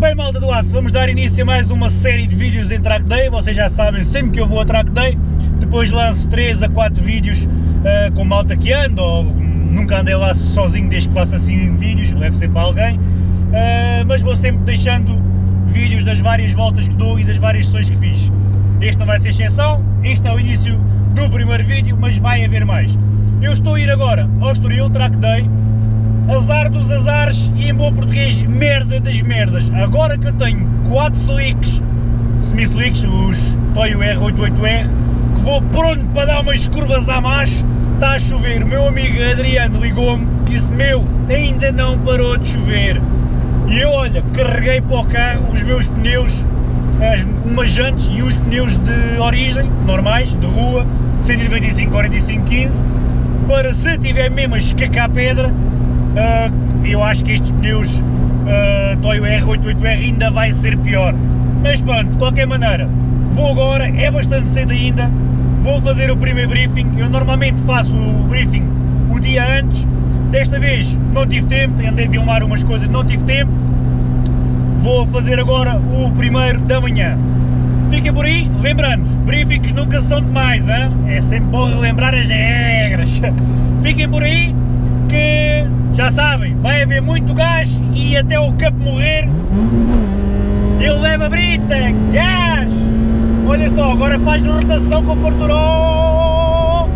Bem, malta do aço, vamos dar início a mais uma série de vídeos em Track Day. Vocês já sabem, sempre que eu vou a Track Day, depois lanço 3 a 4 vídeos com malta que ando, ou nunca andei lá sozinho desde que faço assim vídeos, levo sempre alguém, mas vou sempre deixando vídeos das várias voltas que dou e das várias sessões que fiz. Este não vai ser exceção, este é o início do primeiro vídeo, mas vai haver mais. Eu estou a ir agora ao Estoril Track Day, azar dos azares e em bom português, merda das merdas. Agora que eu tenho 4 slicks, semi-slicks, os Toyo R88R, que vou pronto para dar umas curvas à macho, está a chover. O meu amigo Adriano ligou-me e disse: meu, ainda não parou de chover. E eu, olha, carreguei para o carro os meus pneus, umas jantes e os pneus de origem, normais, de rua, 195, 45, 15, para se tiver mesmo a escacar pedra, eu acho que estes pneus Toyo R88R ainda vai ser pior. Mas pronto, de qualquer maneira, vou agora, é bastante cedo ainda, vou fazer o primeiro briefing. Eu normalmente faço o briefing o dia antes, desta vez não tive tempo, andei a filmar umas coisas, não tive tempo. Vou fazer agora o primeiro da manhã. Fiquem por aí, lembrando, briefings nunca são demais, hein? É sempre bom relembrar as regras. Fiquem por aí, que já sabem, vai haver muito gás e até o capo morrer, ele leva brita, gás! Olha só, agora faz rotação com fartura.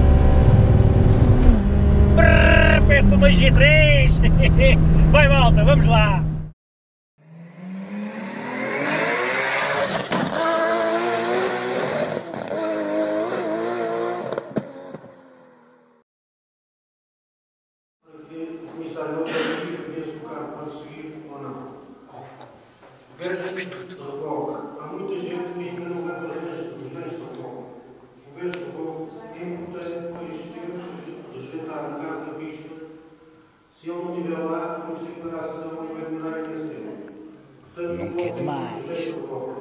Peço uma G3! Vai, malta, vamos lá! Agora sabes tudo. Há muita gente que ainda não vai fazer os ganhos de reboque. O ganho de reboque é importante depois termos que rejeitar um carro da pista. Se ele não estiver lá, vamos ter que parar a sessão e vai demorar imenso tempo. Portanto, não quer demais.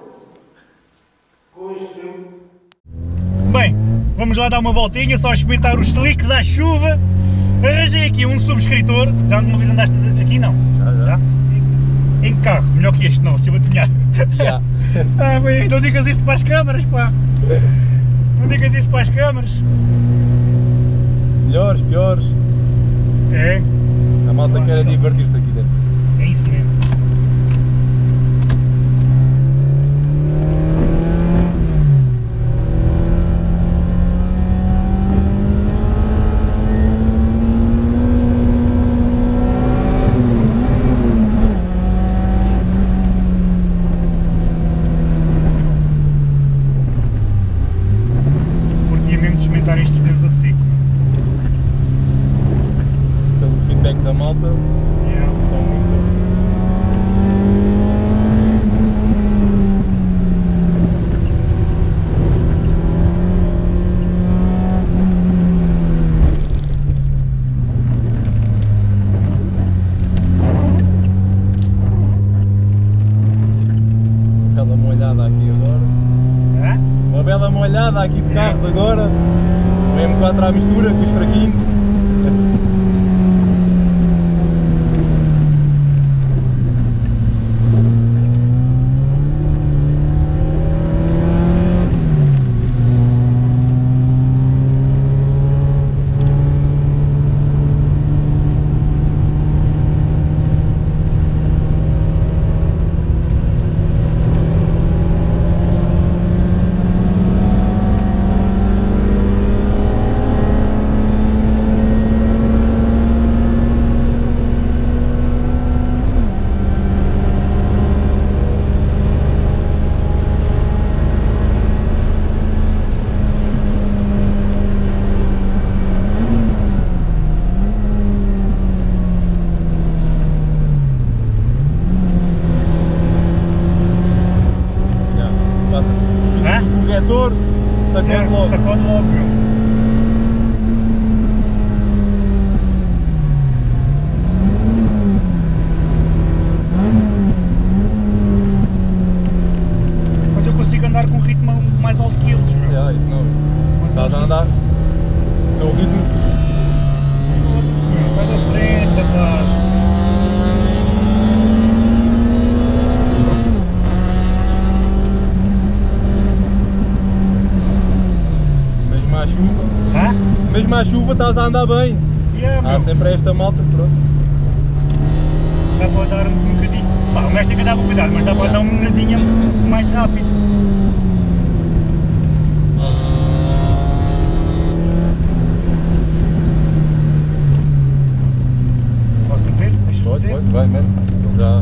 Com este tempo. Bem, vamos lá dar uma voltinha, só experimentar os slicks à chuva. Arranjei aqui um subscritor. Já alguma vez andaste aqui? Não? Já? Em carro, melhor que este não, se eu vou adivinhar. Yeah. Bem, não digas isso para as câmaras, pá. Não digas isso para as câmaras. Melhores, piores. É. A malta quer divertir-se aqui dentro. É isso mesmo. Experimentar estes pneus a seco. Pelo feedback da malta, são muito bons. Bela molhada aqui agora. Uma bela molhada aqui de carros agora. O M4 à mistura com os fraquinhos. Corretor, sacode logo. Sacode logo, meu. Mas eu consigo andar com um ritmo mais alto que eles, meu. Isso não. Estás a andar no ritmo. Foda-se, meu. Sai da frente, rapaz. mesmo à chuva estás a andar bem. Yeah, Há meu. sempre esta malta, pronto. Dá para dar um bocadinho. Pá, um gajo tem que andar com cuidado, mas dá para dar uma nadinha mais rápido. Posso meter? Deixa-me Pode, meter? pode, vai mesmo. Ele já...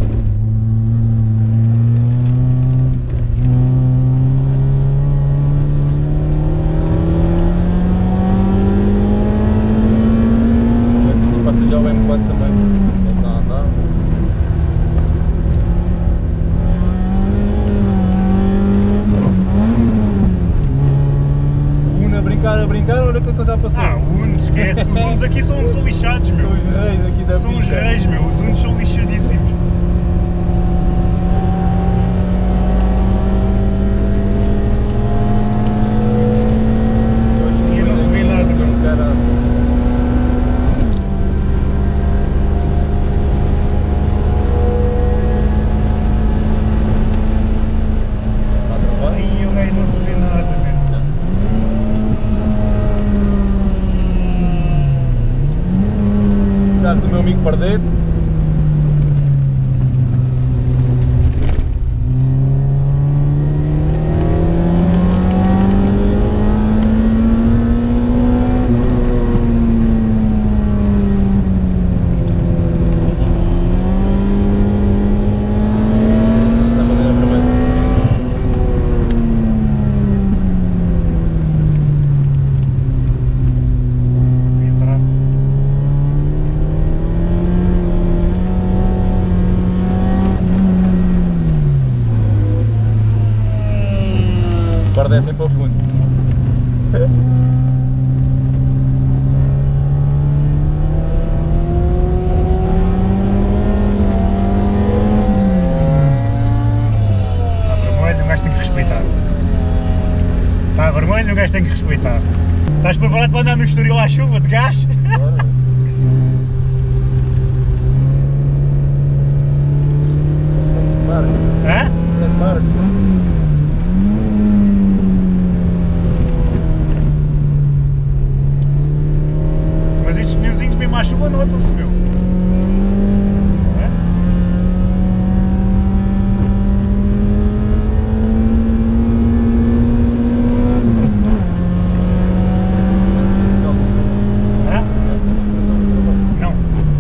Passa já o M4 também. Ele está a andar. O Uno a brincar, olha o que já passou. Ah, o Uno, esquece. Os Unos aqui são lixados, meu. São os reis aqui da São os pista. reis, meu. Os Unos são lixadíssimos. E não se vê nada, meu. Caraca. Está a travar? Aí o gajo não se vê nada, meu. Carro do meu amigo Pardete. Está a bandeira vermelha. Vou entrar. Agora descem para o fundo. Está vermelho, o gajo tem que respeitar. Está vermelho, o gajo tem que respeitar. Estás preparado para andar no Estoril à chuva de gás? Bora. Estamos de barco. Hã? É de barco. Mas estes pneuzinhos mesmo à chuva não andam-se, meu. Hã? Hã? Não.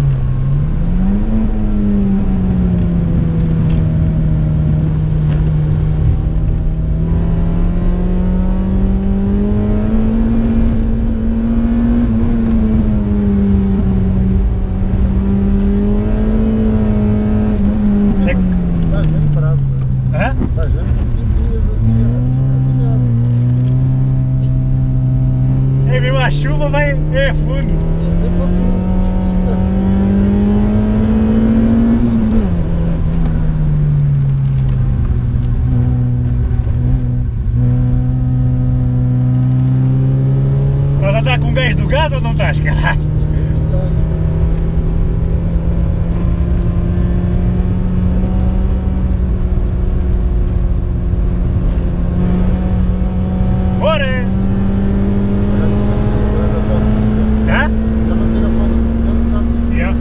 É que... Estás bem parado. Hã? Estás bem tinhas assim. É mesmo à chuva, vai, é fundo. É para fundo. Estás a andar com um gajo do gás ou não estás, caralho? Bora! Hã? Yeah.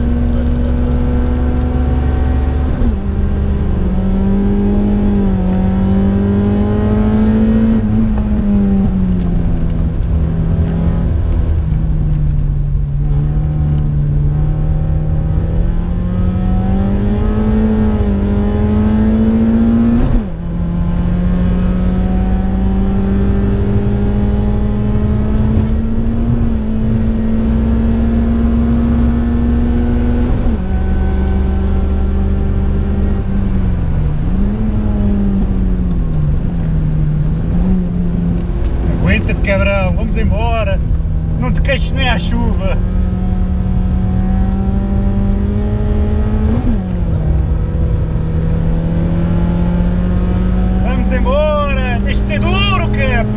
Aguenta-te, cabrão, vamos embora. Não te queixes nem à chuva. Vamos embora, deixa de ser duro, cap.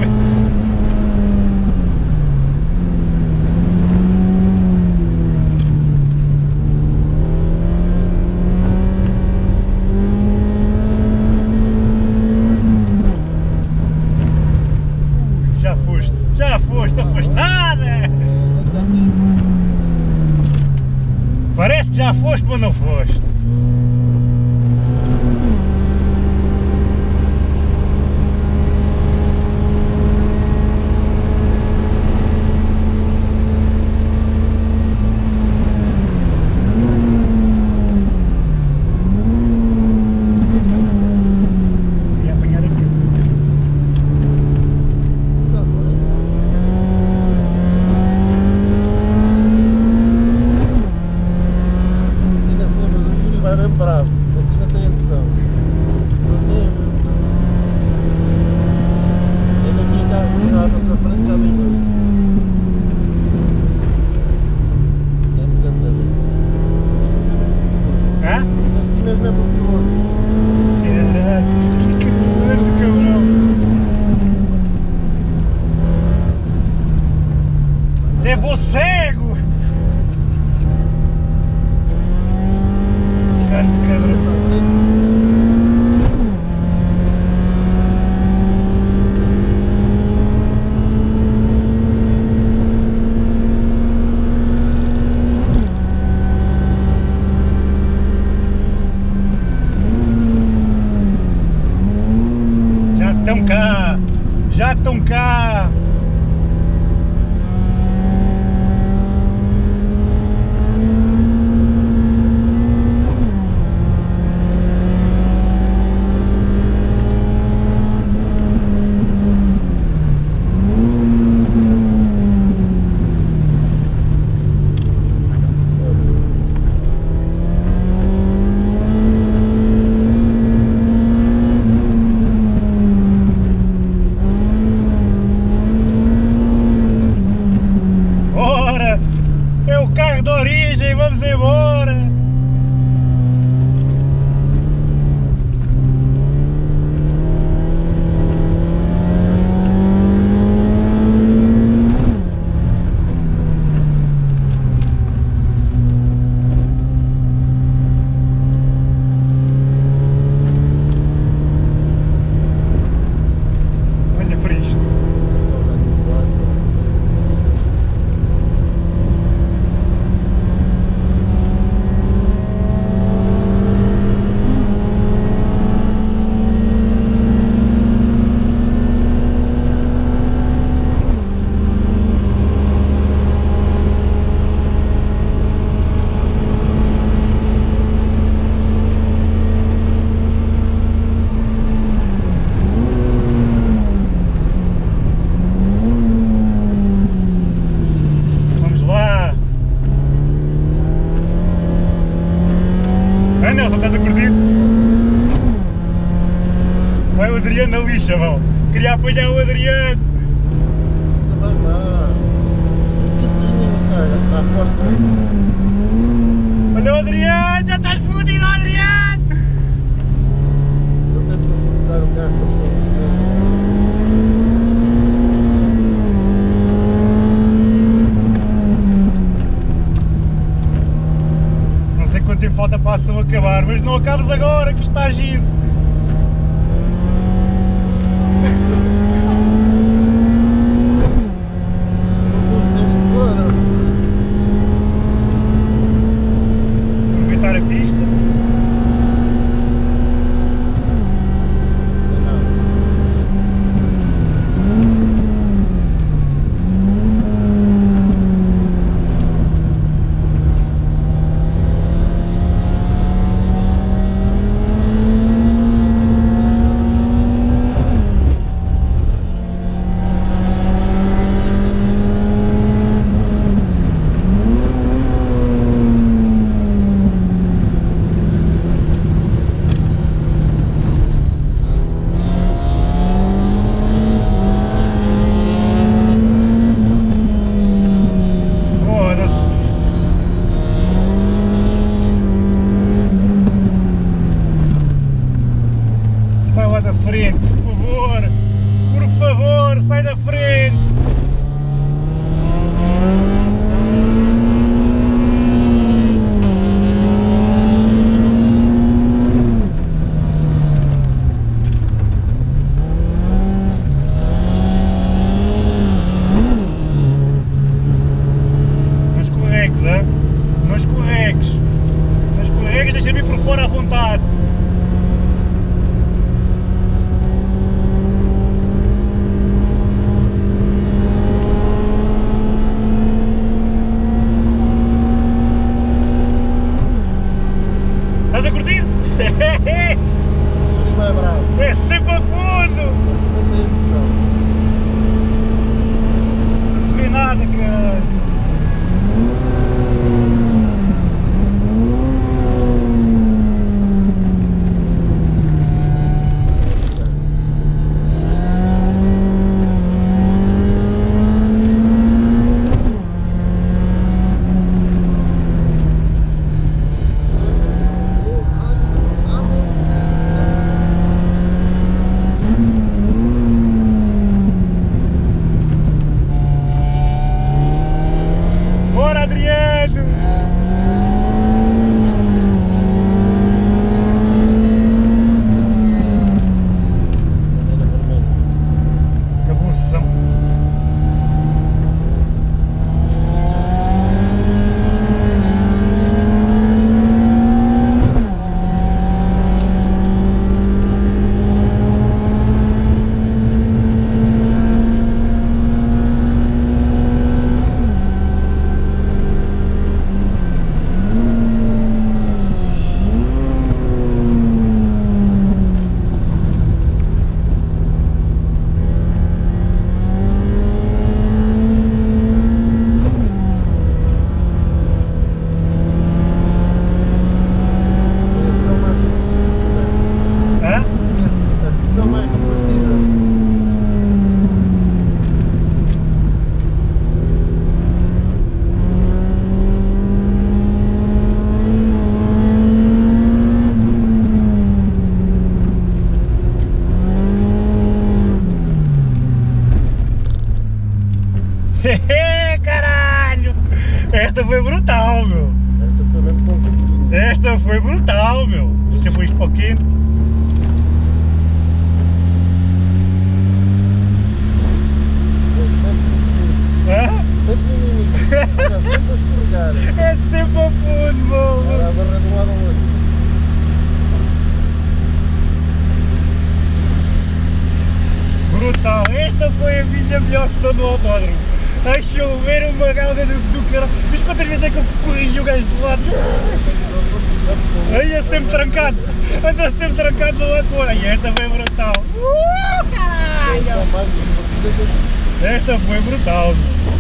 Já foste afastada! Parece que já foste, mas não foste. Bravo, assim não tem noção. Ainda vinha carro que estava à sua frente, já vem dois. É muito bem. Hã? Acho que mesmo é para o piloto. Que grande cabrão. É vou cego! Grande cabrão. Já estão cá! Já estão cá! É o carro de origem, vamos embora! Olha para isto! Ah, Nelson, estás a curtir? Vai o Adriano na lixa, vão. Queria apanhar o Adriano. Não vai lá. Isto aqui está forte. Olha o Adriano, já estás fodido, Adriano! Ele tenta soltar o carro quando somos. Não sei quanto tempo falta para a ação acabar, mas não acabes agora, que isto está a giro. Aproveitar a pista. deixa vir por fora à vontade. Estás a curtir? Não é bravo. É sempre a fundo! Não tem emoção. Não se vê nada, cara. Bora, Adriano! Cabução! Caralho! Esta foi brutal, meu! Esta foi mesmo complicada. Esta foi brutal, meu! Deixa eu pôr isto para o quente. Era sempre a escorregar. É sempre a fundo, meu! Era a barra de um lado ao outro. Brutal! Esta foi a minha melhor sessão no autódromo! A chover uma galga do caralho! Mas quantas vezes é que eu corrigi o gajo do lado? Aí é sempre trancado! Anda sempre trancado do lado fora! E esta foi brutal! Caralho! Esta foi brutal!